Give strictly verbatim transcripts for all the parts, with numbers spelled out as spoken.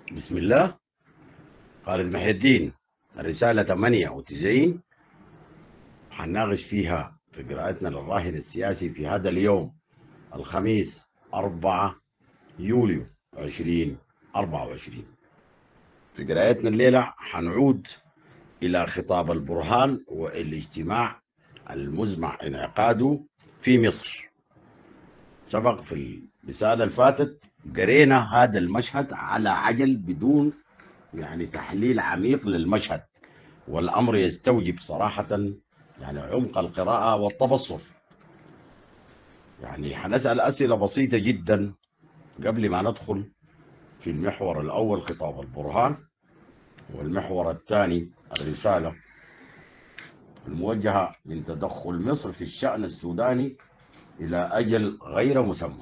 بسم الله. خالد محي الدين، الرسالة ثمانية وتسعين، حنناقش فيها في قراءتنا للراهن السياسي في هذا اليوم الخميس أربعة يوليو ألفين وأربعة وعشرين. في قراءتنا الليلة حنعود إلى خطاب البرهان والاجتماع المزمع انعقاده في مصر. سبق في الرسالة الفاتت قرينا هذا المشهد على عجل بدون يعني تحليل عميق للمشهد، والأمر يستوجب صراحة يعني عمق القراءة والتبصر. يعني حنسأل أسئلة بسيطة جدا قبل ما ندخل في المحور الأول خطاب البرهان، والمحور الثاني الرسالة الموجهة من تدخل مصر في الشأن السوداني إلى أجل غير مسمى.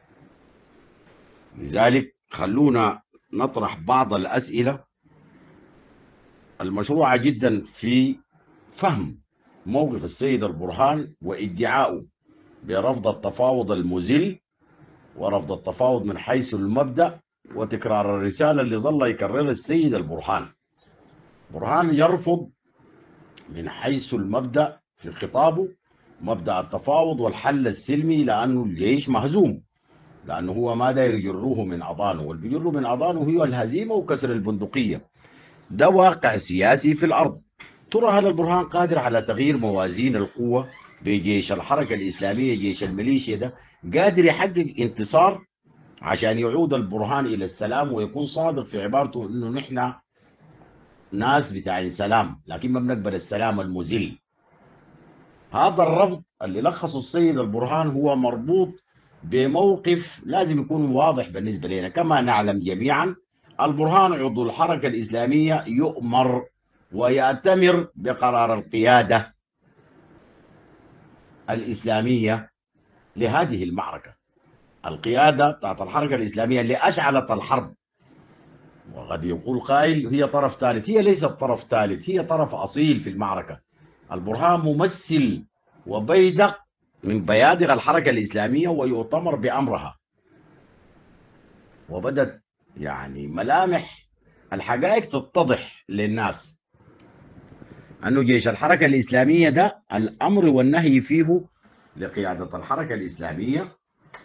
لذلك خلونا نطرح بعض الأسئلة المشروعة جدا في فهم موقف السيد البرهان وادعائه برفض التفاوض المذل ورفض التفاوض من حيث المبدأ، وتكرار الرسالة اللي ظل يكررها السيد البرهان. برهان يرفض من حيث المبدأ في خطابه مبدأ التفاوض والحل السلمي، لأنه الجيش مهزوم، لأنه هو ما داير يجروه من أضانه، واللي بيجره من أضانه هو الهزيمة وكسر البندقية. ده واقع سياسي في الأرض. ترى هل البرهان قادر على تغيير موازين القوة بجيش الحركة الإسلامية؟ جيش الميليشيا ده قادر يحقق انتصار عشان يعود البرهان إلى السلام ويكون صادق في عبارته إنه نحن ناس بتاعين سلام لكن ما بنقبل السلام المذل؟ هذا الرفض اللي لخصه السيد البرهان هو مربوط بموقف لازم يكون واضح بالنسبة لنا. كما نعلم جميعا، البرهان عضو الحركة الإسلامية يؤمر ويأتمر بقرار القيادة الإسلامية لهذه المعركة، القيادة بتاعت الحركة الإسلامية اللي أشعلت الحرب. وقد يقول قائل هي طرف ثالث، هي ليست طرف ثالث، هي طرف أصيل في المعركة. البرهان ممثل وبيدق من بيادق الحركة الإسلامية ويؤتمر بأمرها، وبدت يعني ملامح الحقائق تتضح للناس أنه جيش الحركة الإسلامية ده الأمر والنهي فيه لقيادة الحركة الإسلامية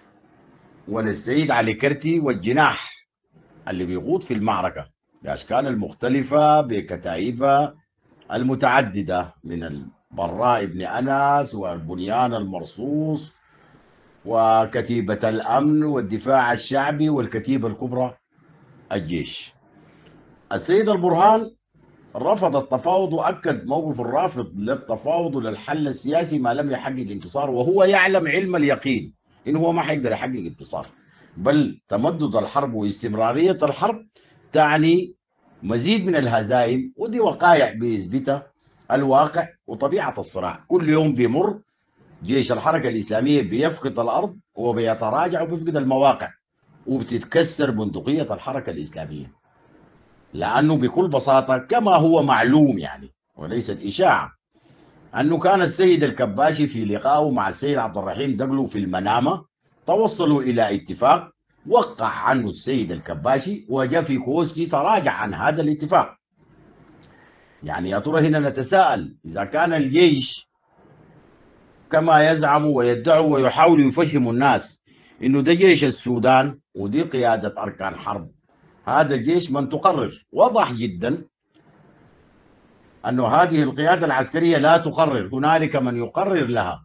وللسيد علي كرتي والجناح اللي بيقود في المعركة بأشكال المختلفة بكتائبها المتعددة، من البراء بن أنس والبنيان المرصوص وكتيبة الأمن والدفاع الشعبي والكتيبة الكبرى الجيش. السيد البرهان رفض التفاوض وأكد موقف الرافض للتفاوض وللحل السياسي ما لم يحقق انتصار، وهو يعلم علم اليقين إنه هو ما حيقدر يحقق انتصار، بل تمدد الحرب واستمرارية الحرب تعني مزيد من الهزائم، ودي وقائع بيثبتها الواقع وطبيعة الصراع. كل يوم بيمر جيش الحركة الإسلامية بيفقد الأرض وبيتراجع وبيفقد المواقع، وبتتكسر بندقية الحركة الإسلامية، لأنه بكل بساطة كما هو معلوم يعني وليست إشاعة أنه كان السيد الكباشي في لقائه مع السيد عبد الرحيم دقلو في المنامة توصلوا إلى اتفاق وقع عنه السيد الكباشي، وجاء في كوستي تراجع عن هذا الاتفاق. يعني يا ترى هنا نتساءل إذا كان الجيش كما يزعم ويدعوا ويحاولوا يفهموا الناس إنه ده جيش السودان ودي قيادة أركان حرب، هذا الجيش من تقرر. واضح جدا أنه هذه القيادة العسكرية لا تقرر، هنالك من يقرر لها.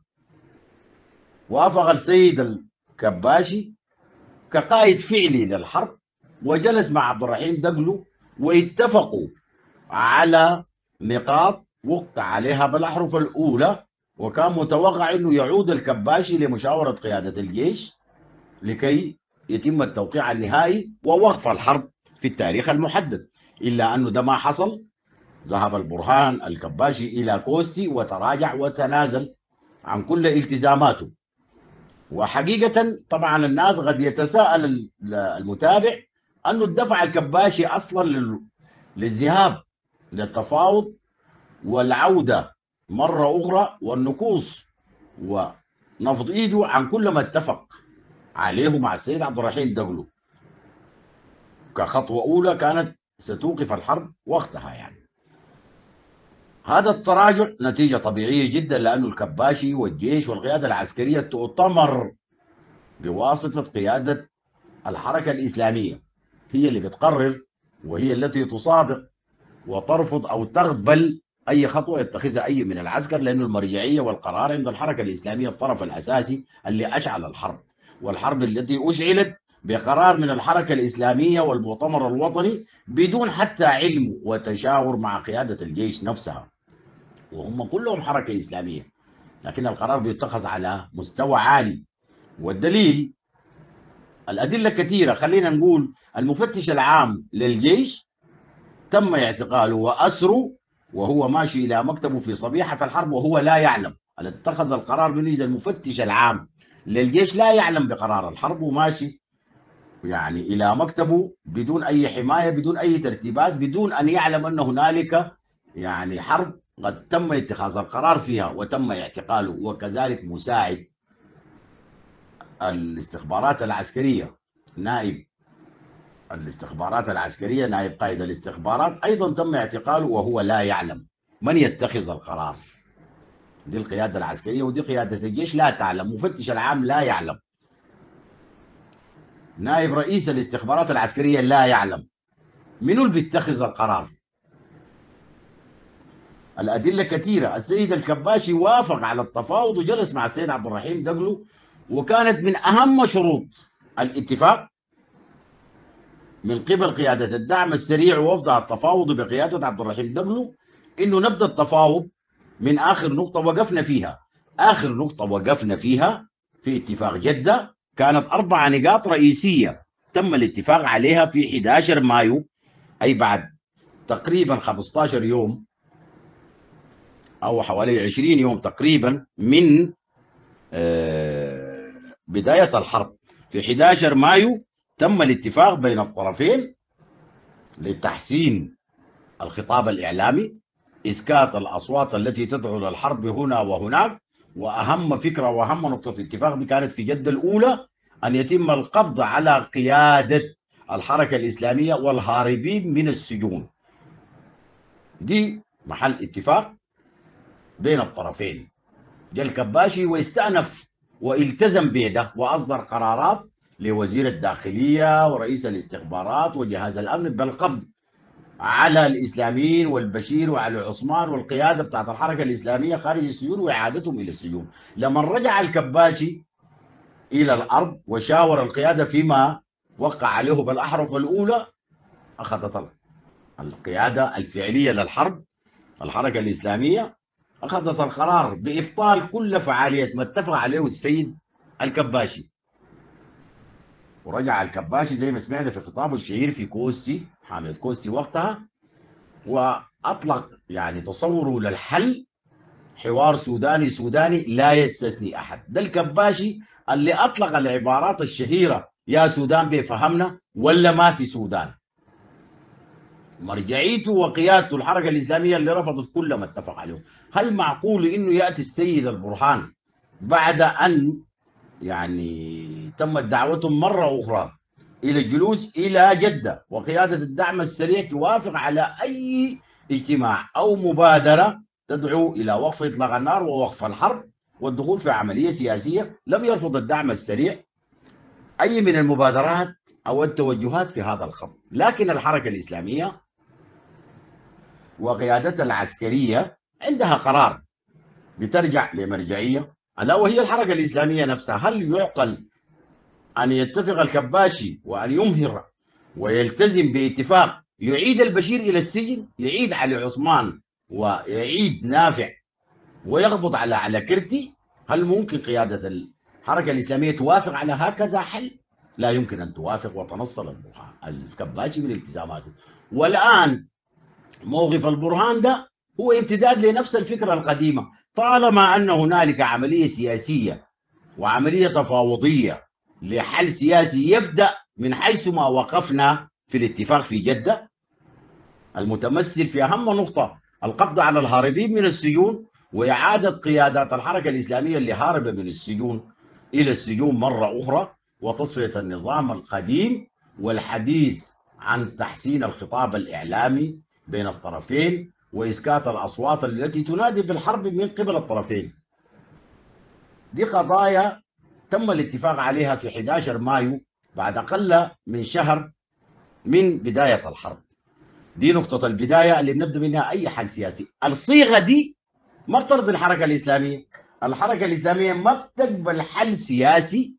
وافق السيد الكباشي كقائد فعلي للحرب وجلس مع عبد الرحيم دقلو واتفقوا على نقاط وقع عليها بالأحرف الأولى، وكان متوقع أنه يعود الكباشي لمشاورة قيادة الجيش لكي يتم التوقيع النهائي ووقف الحرب في التاريخ المحدد. إلا أنه ده ما حصل. ذهب البرهان الكباشي إلى كوستي وتراجع وتنازل عن كل التزاماته. وحقيقة طبعا الناس قد يتساءل المتابع أنه الدفع الكباشي أصلا للذهاب للتفاوض والعودة مرة أخرى والنكوص ونفض إيده عن كل ما اتفق عليه مع السيد عبد الرحيم دقلو. كخطوة أولى كانت ستوقف الحرب وقتها يعني. هذا التراجع نتيجة طبيعية جدا، لأنه الكباشي والجيش والقيادة العسكرية تؤتمر بواسطة قيادة الحركة الإسلامية، هي اللي بتقرر وهي التي تصادق وترفض أو تقبل أي خطوة يتخذها أي من العسكر، لأن المرجعية والقرار عند الحركة الإسلامية، الطرف الأساسي اللي أشعل الحرب، والحرب التي أشعلت بقرار من الحركة الإسلامية والمؤتمر الوطني بدون حتى علم وتشاور مع قيادة الجيش نفسها، وهم كلهم حركة إسلامية، لكن القرار بيتخذ على مستوى عالي. والدليل الأدلة كثيرة. خلينا نقول المفتش العام للجيش تم اعتقاله وأسره وهو ماشي إلى مكتبه في صبيحة الحرب وهو لا يعلم. اللي اتخذ القرار من إذا المفتش العام للجيش لا يعلم بقرار الحرب وماشي يعني إلى مكتبه بدون أي حماية، بدون أي ترتيبات، بدون أن يعلم أن هنالك يعني حرب قد تم اتخاذ القرار فيها وتم اعتقاله. وكذلك مساعد الاستخبارات العسكرية، نائب الاستخبارات العسكرية، نائب قائد الاستخبارات، أيضا تم اعتقاله وهو لا يعلم من يتخذ القرار. دي القيادة العسكرية ودي قيادة الجيش لا تعلم، مفتش العام لا يعلم، نائب رئيس الاستخبارات العسكرية لا يعلم، منو اللي بيتخذ القرار؟ الأدلة كثيرة. السيد الكباشي وافق على التفاوض وجلس مع السيد عبد الرحيم دقلو، وكانت من أهم شروط الاتفاق من قبل قيادة الدعم السريع ووفدها التفاوض بقيادة عبد الرحيم دقلو إنه نبدأ التفاوض من آخر نقطة وقفنا فيها. آخر نقطة وقفنا فيها في اتفاق جدة كانت أربع نقاط رئيسية تم الاتفاق عليها في أحد عشر مايو، أي بعد تقريبا خمسة عشر يوم أو حوالي عشرين يوم تقريبا من بداية الحرب. في أحد عشر مايو تم الاتفاق بين الطرفين لتحسين الخطاب الإعلامي، إسكات الأصوات التي تدعو للحرب هنا وهناك، وأهم فكرة وأهم نقطة اتفاق دي كانت في جدة الأولى أن يتم القبض على قيادة الحركة الإسلامية والهاربين من السجون. دي محل اتفاق بين الطرفين. جاء الكباشي واستأنف والتزم بيده وأصدر قرارات لوزير الداخلية ورئيس الاستخبارات وجهاز الأمن بالقبض على الإسلاميين والبشير وعلى عثمان والقيادة بتاعت الحركة الإسلامية خارج السجون وإعادتهم إلى السجون. لما رجع الكباشي إلى الأرض وشاور القيادة فيما وقع عليه بالأحرف الأولى، أخذت القيادة الفعلية للحرب الحركة الإسلامية أخذت القرار بإبطال كل فعالية ما اتفق عليه السيد الكباشي. ورجع الكباشي زي ما سمعنا في خطابه الشهير في كوستي، حامد كوستي وقتها، وأطلق يعني تصوره للحل حوار سوداني سوداني لا يستثني أحد. ده الكباشي اللي أطلق العبارات الشهيرة يا سودان بيفهمنا ولا ما في سودان. مرجعيته وقيادته الحركة الإسلامية اللي رفضت كل ما اتفق عليه. هل معقول إنه يأتي السيد البرهان بعد أن يعني تمت دعوتهم مرة أخرى إلى الجلوس إلى جدة وقيادة الدعم السريع توافق على أي اجتماع أو مبادرة تدعو إلى وقف إطلاق النار ووقف الحرب والدخول في عملية سياسية؟ لم يرفض الدعم السريع أي من المبادرات أو التوجهات في هذا الخط. لكن الحركة الإسلامية وقيادتها العسكرية عندها قرار بترجع لمرجعية ألا وهي الحركة الإسلامية نفسها. هل يعقل أن يتفق الكباشي وأن يمهر ويلتزم باتفاق يعيد البشير إلى السجن، يعيد علي عثمان ويعيد نافع ويقبض على على كرتي؟ هل ممكن قيادة الحركة الإسلامية توافق على هكذا حل؟ لا يمكن أن توافق وتنصل الكباشي من التزاماته. والآن موقف البرهان ده هو امتداد لنفس الفكرة القديمة. طالما أن هنالك عملية سياسية وعملية تفاوضية لحل سياسي يبدأ من حيث ما وقفنا في الاتفاق في جدة، المتمثل في أهم نقطة القبض على الهاربين من السجون وإعادة قيادات الحركة الإسلامية اللي هاربة من السجون إلى السجون مرة أخرى، وتصفية النظام القديم والحديث عن تحسين الخطاب الإعلامي بين الطرفين وإسكات الأصوات التي تنادي بالحرب من قبل الطرفين. دي قضايا تم الاتفاق عليها في أحد عشر مايو بعد أقل من شهر من بداية الحرب. دي نقطة البداية اللي بنبدأ منها أي حل سياسي. الصيغة دي ما بترضي الحركة الإسلامية. الحركة الإسلامية ما بتقبل حل سياسي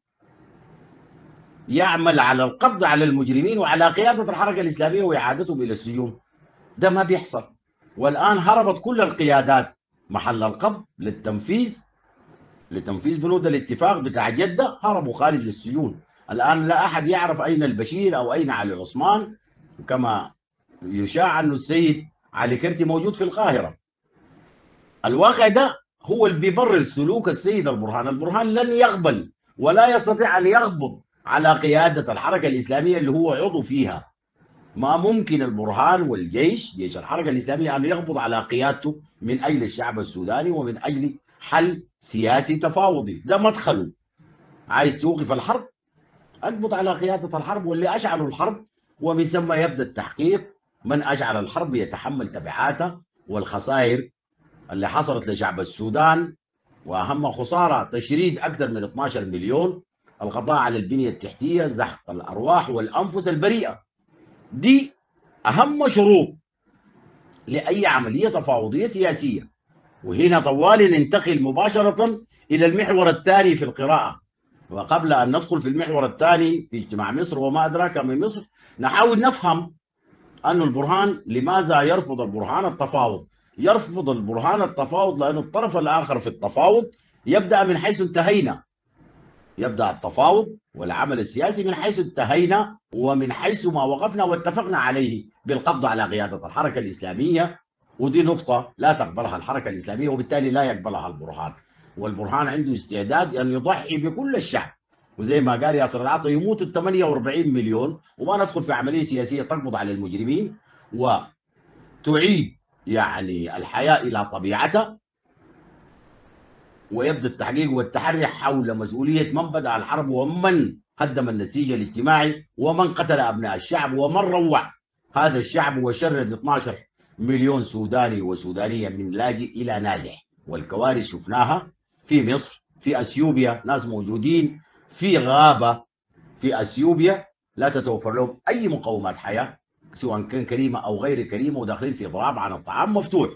يعمل على القبض على المجرمين وعلى قيادة الحركة الإسلامية وإعادتهم إلى السجون. ده ما بيحصل. والآن هربت كل القيادات محل القبض للتنفيذ لتنفيذ بنود الاتفاق بتاع جدة، هربوا خارج للسجون. الآن لا أحد يعرف أين البشير أو أين علي عثمان، كما يشاع أنه السيد علي كرتي موجود في القاهرة. الواقع ده هو اللي بيبرر سلوك السيد البرهان. البرهان لن يقبل ولا يستطيع أن يقبض على قيادة الحركة الإسلامية اللي هو عضو فيها. ما ممكن البرهان والجيش جيش الحركة الإسلامية أن يقبض على قيادته من أجل الشعب السوداني ومن أجل حل سياسي تفاوضي. ده مدخله. عايز توقف الحرب، اقبض على قيادة الحرب واللي أشعلوا الحرب، ومن ثم يبدأ التحقيق. من أشعل الحرب يتحمل تبعاتها، والخسائر اللي حصلت لشعب السودان وأهم خسارة تشريد أكثر من اثني عشر مليون، القضاء على البنية التحتية، زحف الأرواح والأنفس البريئة. دي أهم شروط لأي عملية تفاوضية سياسية. وهنا طوالي ننتقل مباشرة إلى المحور الثاني في القراءة. وقبل أن ندخل في المحور الثاني في اجتماع مصر وما أدراك من مصر، نحاول نفهم أن البرهان لماذا يرفض البرهان التفاوض. يرفض البرهان التفاوض لأن الطرف الآخر في التفاوض يبدأ من حيث انتهينا. يبدأ التفاوض والعمل السياسي من حيث انتهينا ومن حيث ما وقفنا واتفقنا عليه بالقبض على قيادة الحركة الإسلامية. ودي نقطة لا تقبلها الحركة الإسلامية وبالتالي لا يقبلها البرهان. والبرهان عنده استعداد أن يضحي بكل الشعب، وزي ما قال ياسر العطا يموت ال ثمانية وأربعين مليون وما ندخل في عملية سياسية تقبض على المجرمين وتعيد يعني الحياة إلى طبيعتها، ويبدأ التحقيق والتحري حول مسؤولية من بدأ الحرب ومن هدم النسيج الاجتماعي ومن قتل أبناء الشعب ومن روع هذا الشعب وشرد اثني عشر مليون سوداني وسودانية من لاجئ إلى ناجح. والكوارث شفناها في مصر، في أثيوبيا ناس موجودين في غابة في أثيوبيا لا تتوفر لهم أي مقومات حياة سواء كان كريمة أو غير كريمة، وداخلين في ضراب عن الطعام مفتوح.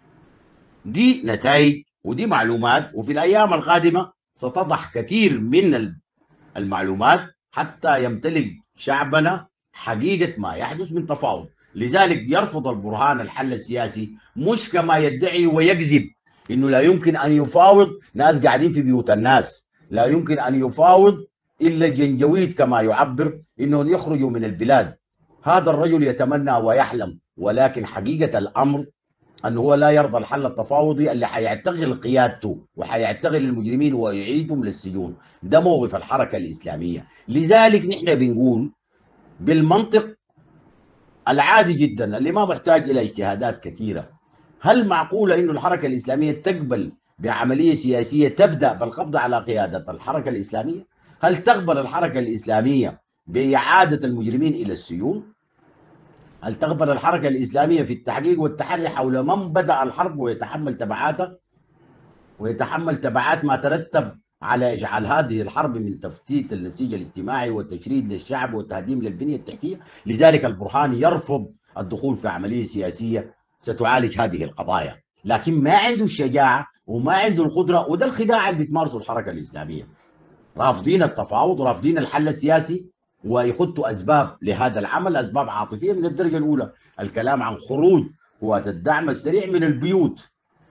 دي نتائج ودي معلومات، وفي الأيام القادمة ستضح كثير من المعلومات حتى يمتلك شعبنا حقيقة ما يحدث من تفاوض. لذلك يرفض البرهان الحل السياسي، مش كما يدعي ويكذب انه لا يمكن ان يفاوض ناس قاعدين في بيوت الناس، لا يمكن ان يفاوض الا الجنجويد كما يعبر انهم يخرجوا من البلاد. هذا الرجل يتمنى ويحلم، ولكن حقيقة الامر انه هو لا يرضى الحل التفاوضي اللي حيعتقل قيادته وحيعتقل المجرمين ويعيدهم للسجون. ده موقف الحركة الإسلامية. لذلك نحن بنقول بالمنطق العادي جدا اللي ما محتاج إلى اجتهادات كثيرة، هل معقولة إنه الحركة الإسلامية تقبل بعملية سياسية تبدأ بالقبض على قيادة الحركة الإسلامية؟ هل تقبل الحركة الإسلامية بإعادة المجرمين إلى السجون؟ هل تقبل الحركة الإسلامية في التحقيق والتحري حول من بدأ الحرب ويتحمل تبعاتها ويتحمل تبعات ما ترتب على إشعال هذه الحرب من تفتيت النسيج الاجتماعي وتشريد للشعب وتهديم للبنية التحتية؟ لذلك البرهان يرفض الدخول في عملية سياسية ستعالج هذه القضايا، لكن ما عنده الشجاعة وما عنده القدرة. وده الخداع اللي بتمارسه الحركة الإسلامية. رافضين التفاوض ورافضين الحل السياسي ويخطوا أسباب لهذا العمل، أسباب عاطفية من الدرجة الأولى. الكلام عن خروج قوات الدعم السريع من البيوت.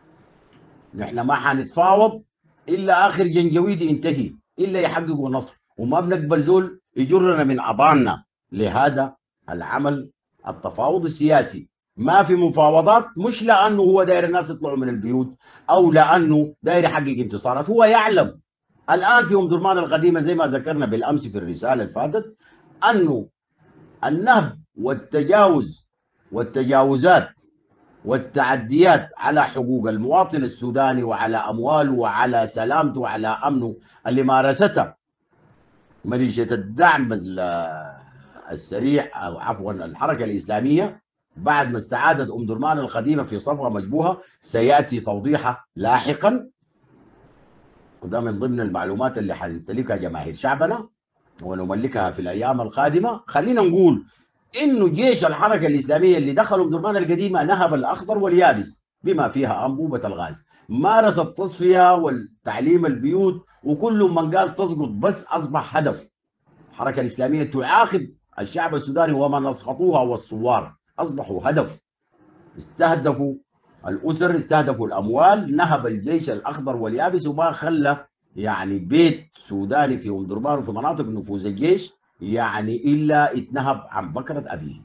نحن ما حنتفاوض إلا آخر جنجويد ينتهي إلا يحققوا نصر، وما بنقبل زول يجرنا من أضاننا لهذا العمل التفاوض السياسي. ما في مفاوضات، مش لأنه هو داير الناس يطلعوا من البيوت أو لأنه داير يحقق انتصارات. هو يعلم الآن في أم درمان القديمة زي ما ذكرنا بالأمس في الرسالة الفاتت أنه النهب والتجاوز والتجاوزات والتعديات على حقوق المواطن السوداني وعلى أمواله وعلى سلامته وعلى أمنه اللي مارستها ميليشيا الدعم السريع أو عفوا الحركة الإسلامية بعد ما استعادت أم درمان القديمة في صفقة مشبوهة سيأتي توضيحها لاحقا، وده من ضمن المعلومات اللي حنمتلكها جماهير شعبنا ونملكها في الأيام القادمة. خلينا نقول إنه جيش الحركة الإسلامية اللي دخلوا أم درمان القديمة نهب الأخضر واليابس بما فيها أنبوبة الغاز، مارس التصفية والتعليم البيوت، وكل من قال تسقط بس أصبح هدف. الحركة الإسلامية تعاقب الشعب السوداني ومن أسقطوها والثوار، أصبحوا هدف. استهدفوا الأسر، استهدفوا الأموال، نهب الجيش الأخضر واليابس وما خلى يعني بيت سوداني في أم درمان وفي مناطق نفوذ الجيش يعني إلا اتنهب عن بكرة أبيه.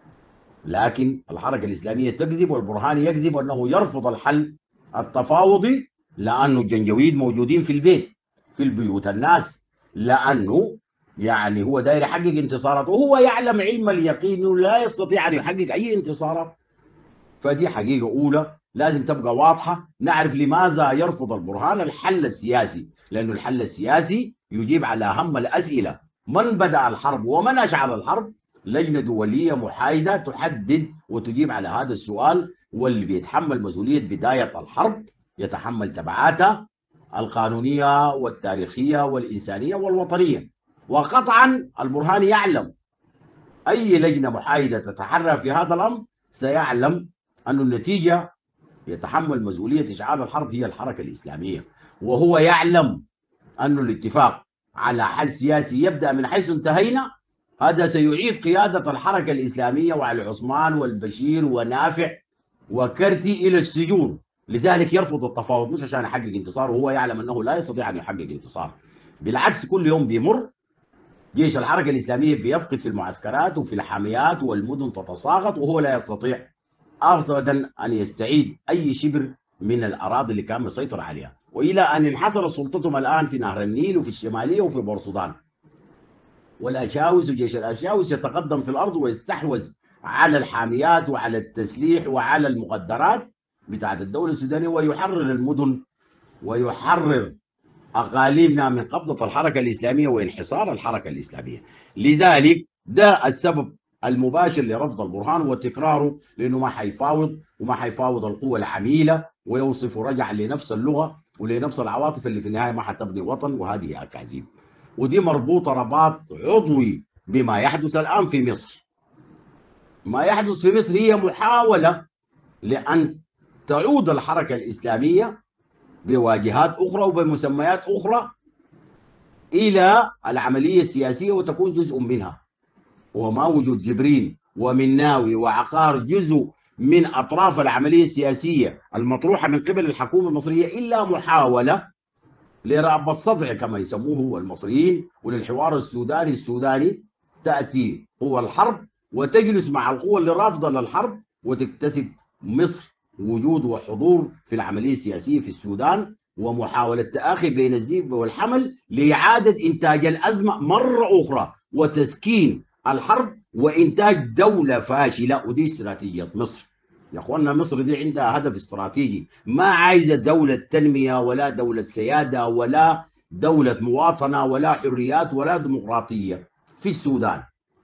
لكن الحركة الإسلامية تكذب والبرهاني يكذب أنه يرفض الحل التفاوضي، لأنه الجنجويد موجودين في البيت في البيوت الناس، لأنه يعني هو داير يحقق انتصارات وهو يعلم علم اليقين انه لا يستطيع ان يحقق اي انتصارات. فدي حقيقه اولى لازم تبقى واضحه. نعرف لماذا يرفض البرهان الحل السياسي، لانه الحل السياسي يجيب على اهم الاسئله: من بدأ الحرب ومن اشعل الحرب؟ لجنه دوليه محايده تحدد وتجيب على هذا السؤال، واللي بيتحمل مسؤوليه بدايه الحرب يتحمل تبعاتها القانونيه والتاريخيه والانسانيه والوطنيه. وقطعا البرهاني يعلم أي لجنة محايدة تتحرى في هذا الأمر سيعلم أن النتيجة يتحمل مسؤولية إشعال الحرب هي الحركة الإسلامية، وهو يعلم أن الاتفاق على حل سياسي يبدأ من حيث انتهينا هذا سيعيد قيادة الحركة الإسلامية وعلي عثمان والبشير ونافع وكرتي إلى السجون. لذلك يرفض التفاوض مش عشان يحقق انتصار، وهو يعلم أنه لا يستطيع أن يحقق انتصار. بالعكس كل يوم بيمر جيش الحركة الإسلامية بيفقد في المعسكرات وفي الحاميات والمدن تتساقط، وهو لا يستطيع أبدا أن يستعيد أي شبر من الأراضي اللي كان مسيطر عليها، وإلى أن انحصرت سلطتهم الآن في نهر النيل وفي الشمالية وفي بورسودان. والأشاوس وجيش الأشاوس يتقدم في الأرض ويستحوذ على الحاميات وعلى التسليح وعلى المقدرات بتاعت الدولة السودانية ويحرر المدن ويحرر أقاليمنا من قبضة الحركة الإسلامية وانحصار الحركة الإسلامية. لذلك ده السبب المباشر لرفض البرهان وتكراره، لأنه ما حيفاوض وما حيفاوض القوى العميلة ويوصف رجع لنفس اللغة ولنفس العواطف اللي في النهاية ما حتبني وطن، وهذه أكاذيب. ودي مربوطة رباط عضوي بما يحدث الآن في مصر. ما يحدث في مصر هي محاولة لأن تعود الحركة الإسلامية بواجهات أخرى وبمسميات أخرى إلى العملية السياسية وتكون جزء منها. وما وجود جبرين ومناوي وعقار جزء من أطراف العملية السياسية المطروحة من قبل الحكومة المصرية إلا محاولة لرأب الصدع كما يسموه المصريين، وللحوار السوداني السوداني. تأتي قوى الحرب وتجلس مع القوى اللي رافضة للحرب وتكتسب مصر وجود وحضور في العملية السياسية في السودان، ومحاولة تآخي بين الذئب والحمل لإعادة إنتاج الأزمة مرة أخرى وتسكين الحرب وإنتاج دولة فاشلة. ودي استراتيجية مصر يا أخوانا. مصر دي عندها هدف استراتيجي، ما عايزة دولة تنمية ولا دولة سيادة ولا دولة مواطنة ولا حريات ولا ديمقراطية في السودان.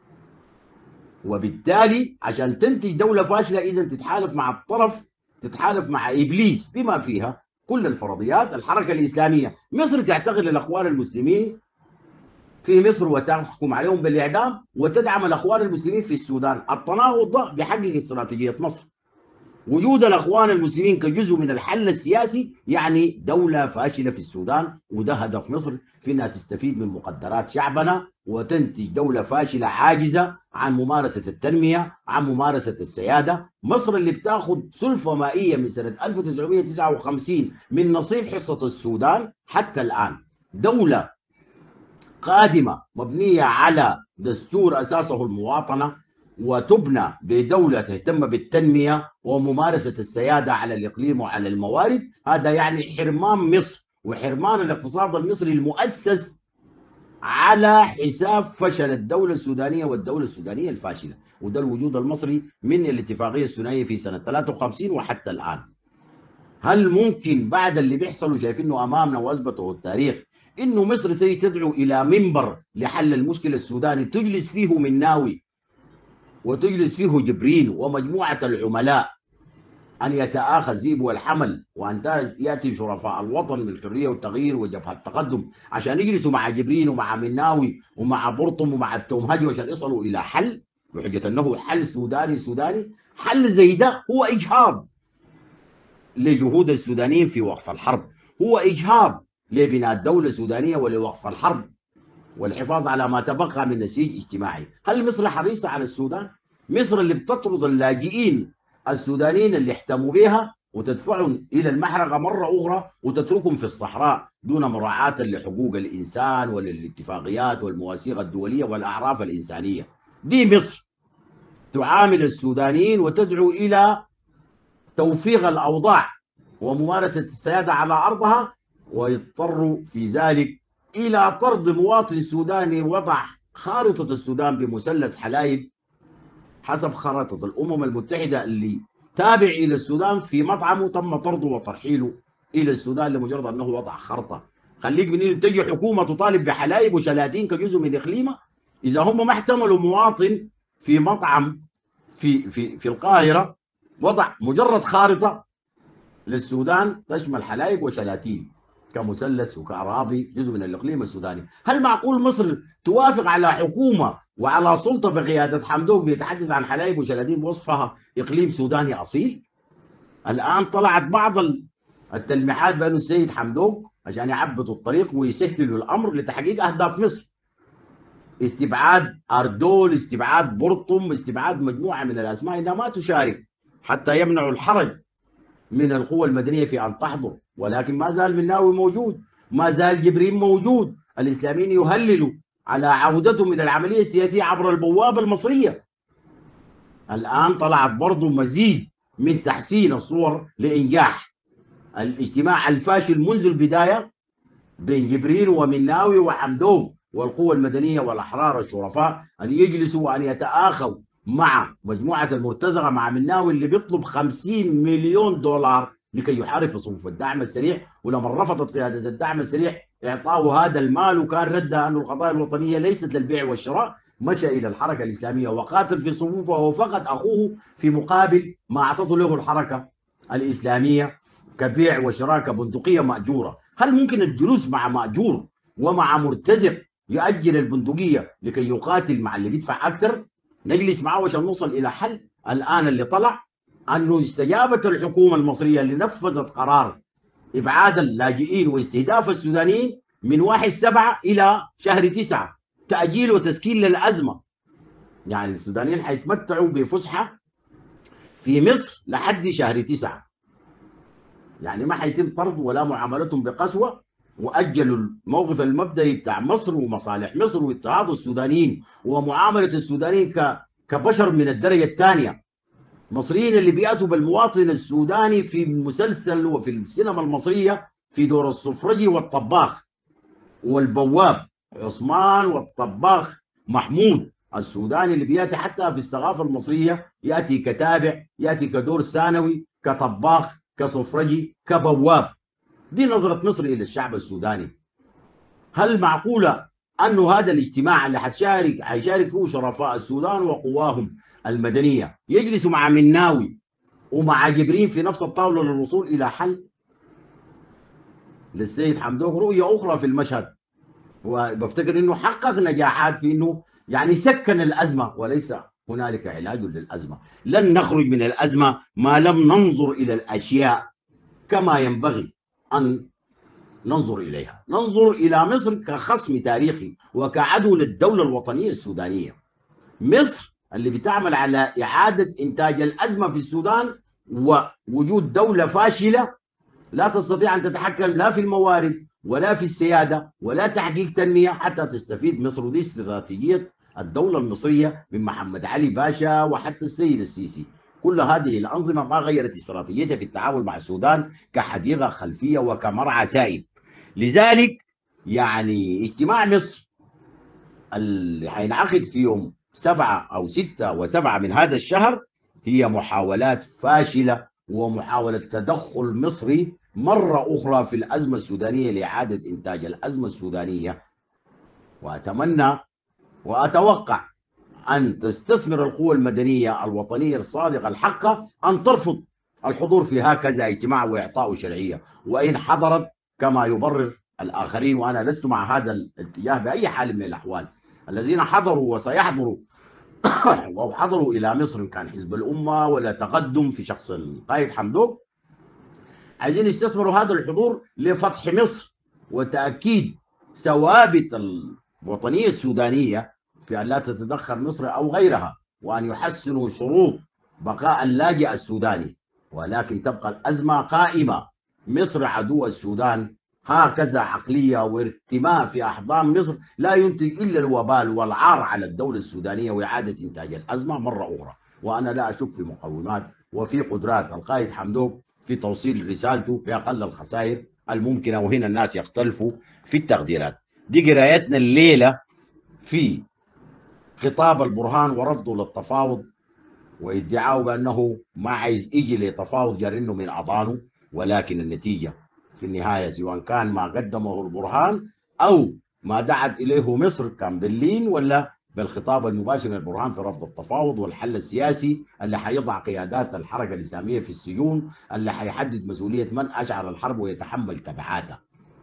وبالتالي عشان تنتج دولة فاشلة إذا تتحالف مع الطرف، تتحالف مع إبليس بما فيها كل الفرضيات. الحركة الإسلامية مصر تعتقل الأخوان المسلمين في مصر وتحكم عليهم بالإعدام وتدعم الأخوان المسلمين في السودان. التناقض ده بيحقق استراتيجية مصر. وجود الأخوان المسلمين كجزء من الحل السياسي يعني دولة فاشلة في السودان، وده هدف مصر في أنها تستفيد من مقدرات شعبنا وتنتج دولة فاشلة عاجزة عن ممارسة التنمية، عن ممارسة السيادة. مصر اللي بتاخذ سلفة مائية من سنة ألف وتسعمائة وتسعة وخمسين من نصيب حصة السودان حتى الآن، دولة قادمة مبنية على دستور أساسه المواطنة وتبنى بدولة تهتم بالتنمية وممارسة السيادة على الإقليم وعلى الموارد. هذا يعني حرمان مصر وحرمان الاقتصاد المصري المؤسس على حساب فشل الدولة السودانية والدولة السودانية الفاشلة. وده الوجود المصري من الاتفاقية الثنائية في سنة ثلاثة وخمسين وحتى الآن. هل ممكن بعد اللي بيحصل وشايفينه أمامنا وأثبته التاريخ إنه مصر تيجي تدعو إلى منبر لحل المشكلة السوداني تجلس فيه مناوي وتجلس فيه جبريل ومجموعة العملاء، أن يتآخى الذئب والحمل، وأن يأتي شرفاء الوطن من الحرية والتغيير وجبهة التقدم عشان يجلسوا مع جبريل ومع مناوي ومع برطم ومع التومهجي عشان يصلوا إلى حل بحجة أنه حل سوداني سوداني. حل زي ده هو إجهاض لجهود السودانيين في وقف الحرب، هو إجهاض لبناء دولة سودانية ولوقف الحرب والحفاظ على ما تبقى من نسيج اجتماعي. هل مصر حريصة على السودان؟ مصر اللي بتطرد اللاجئين السودانيين اللي احتموا بها وتدفعهم إلى المحرقة مرة أخرى وتتركهم في الصحراء دون مراعاة لحقوق الإنسان وللاتفاقيات والمواثيق الدولية والأعراف الإنسانية. دي مصر تعامل السودانيين وتدعو إلى توفيق الأوضاع وممارسة السيادة على أرضها، ويضطر في ذلك إلى طرد مواطن سوداني وضع خارطة السودان بمثلث حلايب حسب خريطة الأمم المتحدة اللي تابع إلى السودان في مطعمه تم طرده وترحيله إلى السودان لمجرد أنه وضع خرطة. خليك من تجي حكومة تطالب بحلايب وشلاتين كجزء من إقليمها إذا هم ما احتملوا مواطن في مطعم في في في القاهرة وضع مجرد خارطة للسودان تشمل حلايب وشلاتين كمثلث وكأراضي جزء من الإقليم السوداني. هل معقول مصر توافق على حكومة وعلى سلطة بقيادة حمدوك بيتحدث عن حلايب وشلاتين بوصفها إقليم سوداني أصيل؟ الآن طلعت بعض التلميحات بأن السيد حمدوك عشان يعبطوا الطريق ويسهلوا الأمر لتحقيق أهداف مصر، استبعاد أردول، استبعاد برطم، استبعاد مجموعة من الأسماء إنها ما تشارك حتى يمنعوا الحرج من القوى المدنية في أن تحضر. ولكن ما زال مناوي موجود، ما زال جبرين موجود، الإسلاميين يهللوا على عودتهم إلى العملية السياسية عبر البوابة المصرية. الآن طلعت برضو مزيد من تحسين الصور لإنجاح الاجتماع الفاشل منذ البداية بين جبريل ومناوي وحمدوك والقوى المدنية والأحرار الشرفاء أن يجلسوا وأن يتآخوا مع مجموعة المرتزقة مع مناوي اللي بيطلب خمسين مليون دولار لكي يحارب في صفوف الدعم السريع، ولما رفضت قيادة الدعم السريع إعطاه هذا المال وكان ردها أن القضايا الوطنية ليست للبيع والشراء، مشى إلى الحركة الإسلامية وقاتل في صفوفها وفقد أخوه في مقابل ما أعطته له الحركة الإسلامية كبيع وشراء كبندقية مأجورة. هل ممكن الجلوس مع مأجور ومع مرتزق يؤجر البندقية لكي يقاتل مع اللي بيدفع أكثر؟ نجلس معه عشان نوصل إلى حل. الآن اللي طلع أنه استجابت الحكومة المصرية اللي نفذت قرار إبعاد اللاجئين واستهداف السودانيين من واحد سبعة إلى شهر تسعة، تأجيل وتسكين للأزمة. يعني السودانيين حيتمتعوا بفسحة في مصر لحد شهر تسعة، يعني ما حيتم طرد ولا معاملتهم بقسوة، وأجلوا الموقف المبدئي بتاع مصر ومصالح مصر واضطهاد السودانيين ومعاملة السودانيين كبشر من الدرجة الثانية. مصريين اللي بيأتوا بالمواطن السوداني في المسلسل وفي السينما المصرية في دور السفرجي والطباخ والبواب عثمان والطباخ محمود، السوداني اللي بيأتي حتى في الثقافة المصرية يأتي كتابع، يأتي كدور ثانوي، كطباخ، كسفرجي، كبواب. دي نظرة مصر إلى الشعب السوداني. هل معقولة أنه هذا الاجتماع اللي حتشارك حيشارك فيه شرفاء السودان وقواهم المدنية يجلسوا مع مناوي ومع جبرين في نفس الطاولة للوصول إلى حل؟ للسيد حمدوك رؤية أخرى في المشهد، وبفتكر أنه حقق نجاحات في أنه يعني سكن الأزمة، وليس هنالك علاج للأزمة. لن نخرج من الأزمة ما لم ننظر إلى الأشياء كما ينبغي أن ننظر إليها. ننظر إلى مصر كخصم تاريخي وكعدو للدولة الوطنية السودانية. مصر اللي بتعمل على إعادة إنتاج الأزمة في السودان ووجود دولة فاشلة لا تستطيع أن تتحكم لا في الموارد ولا في السيادة ولا تحقيق تنمية حتى تستفيد مصر. ودي استراتيجية الدولة المصرية من محمد علي باشا وحتى السيد السيسي. كل هذه الأنظمة ما غيرت استراتيجيتها في التعامل مع السودان كحديقة خلفية وكمرعى سائل. لذلك يعني اجتماع مصر اللي حينعقد في يوم سبعة أو ستة وسبعة من هذا الشهر هي محاولات فاشلة ومحاولة تدخل مصري مرة أخرى في الأزمة السودانية لإعادة إنتاج الأزمة السودانية. وأتمنى وأتوقع أن تستثمر القوى المدنية الوطنية الصادقة الحقة أن ترفض الحضور في هكذا اجتماع وإعطاء شرعية، وإن حضرت كما يبرر الآخرين، وأنا لست مع هذا الاتجاه بأي حال من الأحوال. الذين حضروا وسيحضروا أو حضروا إلى مصر كان حزب الأمة ولا تقدم في شخص القائد حمدوك، عايزين يستثمروا هذا الحضور لفتح مصر وتأكيد ثوابت الوطنية السودانية في أن لا تتدخل مصر أو غيرها، وأن يحسنوا شروط بقاء اللاجئ السوداني، ولكن تبقى الأزمة قائمة. مصر عدو السودان، هكذا عقلية وارتماء في أحضان مصر لا ينتج إلا الوبال والعار على الدولة السودانية وإعادة إنتاج الأزمة مرة أخرى. وأنا لا أشك في مقومات وفي قدرات القائد حمدوك في توصيل رسالته بأقل الخسائر الممكنة، وهنا الناس يختلفوا في التقديرات. دي قرايتنا الليلة في خطاب البرهان ورفضه للتفاوض وادعاؤه بأنه ما عايز يجي لتفاوض جار انه من أضانه، ولكن النتيجة في النهاية سواء كان ما قدمه البرهان أو ما دعت إليه مصر كان باللين ولا بالخطاب المباشر للبرهان في رفض التفاوض والحل السياسي اللي حيضع قيادات الحركة الإسلامية في السجون، اللي حيحدد مسؤولية من أشعل الحرب ويتحمل تبعاتها.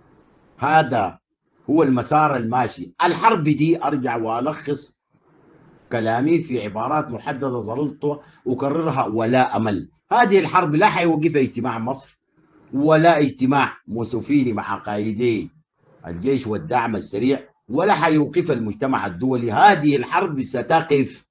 هذا هو المسار الماشي. الحرب دي أرجع وألخص كلامي في عبارات محددة ظللت أكررها: ولا أمل. هذه الحرب لا حيوقفها اجتماع مصر ولا اجتماع موسوفيني مع قائدي الجيش والدعم السريع، ولا حيوقف المجتمع الدولي. هذه الحرب ستقف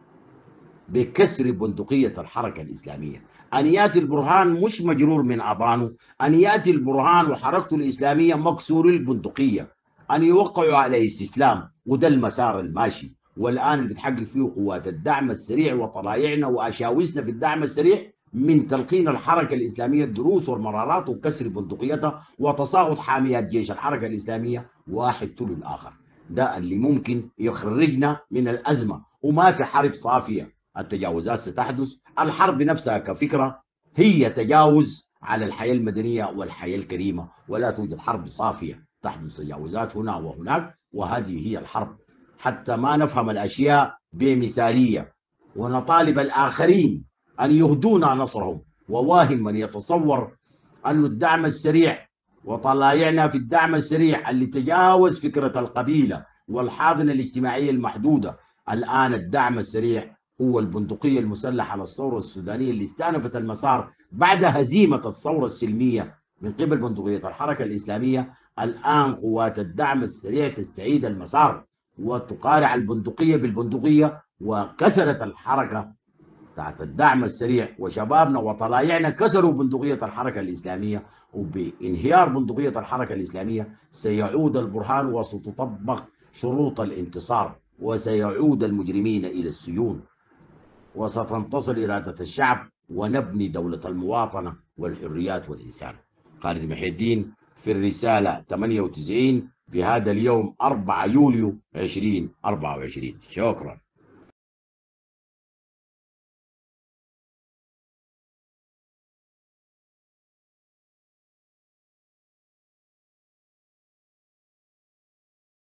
بكسر بندقية الحركة الإسلامية. أن يأتي البرهان مش مجرور من أضانه، أن يأتي البرهان وحركته الإسلامية مكسور البندقية، أن يوقعوا على استسلام، وده المسار الماشي. والآن اللي بتحقق فيه قوات الدعم السريع وطلائعنا وأشاوسنا في الدعم السريع من تلقين الحركة الإسلامية الدروس والمرارات وكسر بندقيتها وتساقط حاميات جيش الحركة الإسلامية واحد تلو الآخر. ده اللي ممكن يخرجنا من الأزمة، وما في حرب صافية. التجاوزات ستحدث، الحرب نفسها كفكرة هي تجاوز على الحياة المدنية والحياة الكريمة، ولا توجد حرب صافية، تحدث تجاوزات هنا وهناك، وهذه هي الحرب. حتى ما نفهم الأشياء بمثالية ونطالب الآخرين أن يهدونا نصرهم. وواهم من يتصور أن الدعم السريع وطلائعنا في الدعم السريع اللي تجاوز فكرة القبيلة والحاضنة الاجتماعية المحدودة. الآن الدعم السريع هو البندقية المسلحة للثورة السودانية اللي استأنفت المسار بعد هزيمة الثورة السلمية من قبل بندقية الحركة الإسلامية. الآن قوات الدعم السريع تستعيد المسار وتقارع البندقية بالبندقية، وكسرت الحركة تحت الدعم السريع وشبابنا وطلائعنا كسروا بندقية الحركة الإسلامية. وبانهيار بندقية الحركة الإسلامية سيعود البرهان وستطبق شروط الانتصار، وسيعود المجرمين إلى السجون، وستنتصر إرادة الشعب، ونبني دولة المواطنة والحريات والإنسان. خالد محي الدين في الرسالة ثمانية وتسعين بهذا اليوم أربعة يوليو ألفين وأربعة وعشرين. شكرا.